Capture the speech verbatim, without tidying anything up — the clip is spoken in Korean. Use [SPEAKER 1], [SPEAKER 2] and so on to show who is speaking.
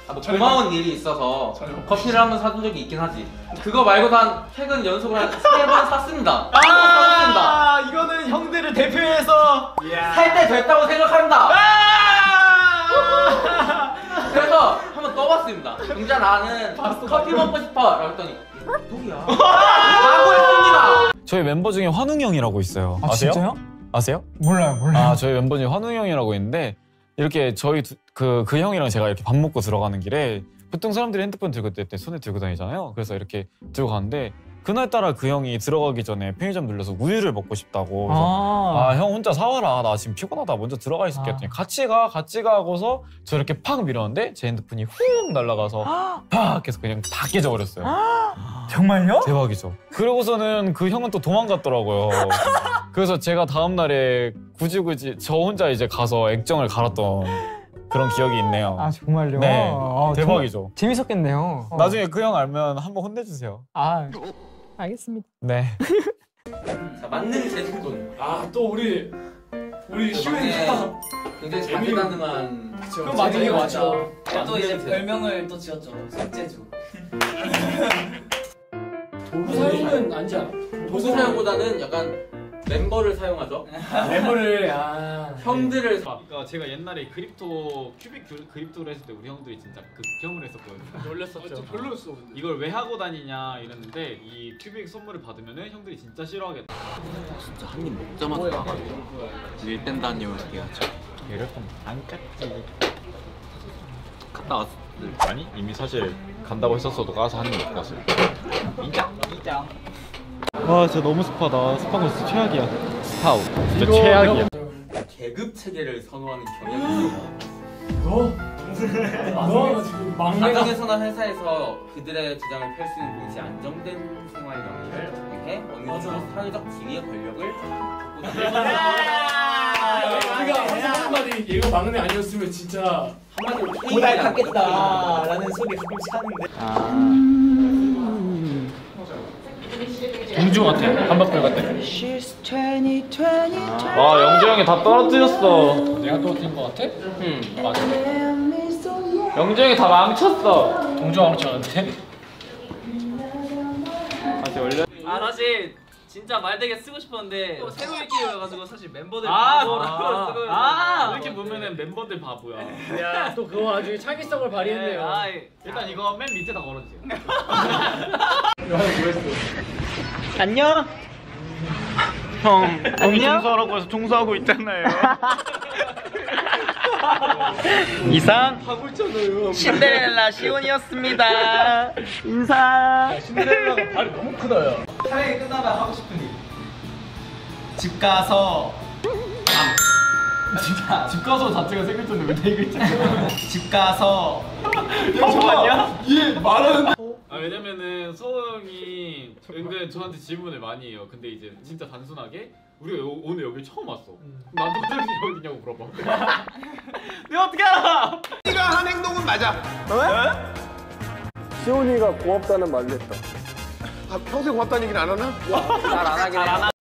[SPEAKER 1] 아, 뭐 고마운 일이 있어서 커피를 한번 사준 적이 있긴 하지. 그거 말고도 한 최근 연속으로 한 세 번 샀습니다.
[SPEAKER 2] 아, 이거는 형들을 대표해서
[SPEAKER 1] 살 때 됐다고 생각합니다. 그래서 한번 떠봤습니다. 영자 나는 커피 먹고 싶어 라고 했더니 누구야? 라고 했습니다.
[SPEAKER 3] 저희 멤버 중에 환웅 형이라고 있어요.
[SPEAKER 2] 아,
[SPEAKER 3] 아세요?
[SPEAKER 2] 진짜요?
[SPEAKER 3] 아세요?
[SPEAKER 2] 몰라요, 몰라요.
[SPEAKER 3] 아, 저희 멤버 중에 환웅 형이라고 있는데 이렇게 저희 그, 그 형이랑 제가 이렇게 밥 먹고 들어가는 길에 보통 사람들이 핸드폰 들고 때 손에 들고 다니잖아요. 그래서 이렇게 들고 가는데 그날따라 그 형이 들어가기 전에 편의점 들려서 우유를 먹고 싶다고. 그래서 아, 형 혼자 사와라. 나 지금 피곤하다. 먼저 들어가 있을게. 했더니 같이 가, 같이 가 하고서 저 이렇게 팍 밀었는데 제 핸드폰이 훅 날아가서 팍 해서 그냥 다 깨져버렸어요.
[SPEAKER 2] 정말요?
[SPEAKER 3] 대박이죠. 그러고서는 그 형은 또 도망갔더라고요. 그래서 제가 다음 날에 굳이 굳이 저 혼자 이제 가서 액정을 갈았던 그런 기억이 있네요.
[SPEAKER 2] 아, 정말요?
[SPEAKER 3] 네,
[SPEAKER 2] 아,
[SPEAKER 3] 대박이죠.
[SPEAKER 2] 재밌었겠네요.
[SPEAKER 3] 나중에 그 형 알면 한번 혼내주세요.
[SPEAKER 2] 아, 알겠습니다.
[SPEAKER 3] 네.
[SPEAKER 1] 자, 만능 제주꾼.
[SPEAKER 4] 아, 또 우리 우리 시우이가
[SPEAKER 1] 굉장히 다재다능한.
[SPEAKER 4] 그럼 맞아요, 맞아.
[SPEAKER 5] 또 이제 별명을 또 지었죠. 손재주.
[SPEAKER 4] 도구 사용은 아니지 않아?
[SPEAKER 1] 도구 사용보다는 약간 멤버를 사용하죠.
[SPEAKER 4] 멤버를 아
[SPEAKER 1] 형들을 사.
[SPEAKER 3] 그러니까 제가 옛날에 그립토 큐빅 그립토를 했을 때 우리 형들이 진짜 극혐을 했었거든요.
[SPEAKER 4] 놀렸었죠. 별로였어. 근데.
[SPEAKER 3] 이걸 왜 하고 다니냐 이랬는데 이 큐빅 선물을 받으면은 형들이 진짜 싫어하겠다.
[SPEAKER 1] 진짜 한 입 먹자마자 일 뺀다는 얘기를 하죠.
[SPEAKER 3] 이럴 거면 안 깠지.
[SPEAKER 1] 갔다 왔을
[SPEAKER 3] 아니 이미 사실 간다고 했었어도 가서 한 입 먹고 갔어요.
[SPEAKER 1] 인정 인정.
[SPEAKER 3] 와 진짜 너무 습하다. 습한 거 진짜 최악이야. 스파우 진짜 최악이야.
[SPEAKER 1] 계급 체계를 선호하는 경향이 있어.
[SPEAKER 4] 너? 너 지금 막내가
[SPEAKER 1] 가정에서나 회사에서 그들의 주장을 펼 수 있는 동시에 안정된 생활 영위를 위해 어느 정도 사회적 지위의 권력을 갖고
[SPEAKER 4] 우리가 한마디 얘가 막내 아니었으면 진짜
[SPEAKER 1] 한마디로
[SPEAKER 5] 고달 갖겠다라는 소리 가끔씩 하는데.
[SPEAKER 3] 공주 같아. 한박들 같아. 와 영재 형이 다 떨어뜨렸어.
[SPEAKER 4] 내가 떨어뜨린 거 같아?
[SPEAKER 3] 응.
[SPEAKER 4] 맞아.
[SPEAKER 3] 영재 형이 다 망쳤어.
[SPEAKER 4] 동주 아무렇지않은데
[SPEAKER 3] 다시 올려.
[SPEAKER 5] 아 사실 진짜 말되게 쓰고 싶었는데 또 새로 읽기여가지고 사실 멤버들
[SPEAKER 3] 아,
[SPEAKER 5] 바보라고 쓰고
[SPEAKER 3] 아, 이렇게 보면은 멤버들 바보야.
[SPEAKER 4] 야, 또 그거 아주 창의성을 발휘했네요.
[SPEAKER 5] 아,
[SPEAKER 3] 일단 이거 맨 밑에다 걸어주세요.
[SPEAKER 5] 안녕.
[SPEAKER 3] 형, 안녕. 청소하라고 해서 청소하고 있잖아요. 이상 신데렐라 시온이었습니다. 인사.
[SPEAKER 4] 신데렐라가 발이 너무 크다, 야.
[SPEAKER 2] 촬영이 끝나면 하고 싶은 일. 집 가서 밤. 진짜
[SPEAKER 3] 집 가서 자체가 세 글자인데 왜 네 글자야?
[SPEAKER 2] 집 가서
[SPEAKER 3] 형 아니야?
[SPEAKER 4] 얘 말하는
[SPEAKER 3] 아 왜냐면은 서호 형이 은근 저한테 질문을 많이 해요. 근데 이제 진짜 단순하게 우리가 요, 오늘 여기 처음 왔어. 나도 화장실이 어디냐고 물어봐. 내가 어떻게 알아?
[SPEAKER 6] 네가 한 행동은 맞아.
[SPEAKER 7] 시온이가 고맙다는 말을 했다.
[SPEAKER 6] 아, 평소에 고맙다는 얘기는 안 하나?
[SPEAKER 5] 잘 안 하긴 해.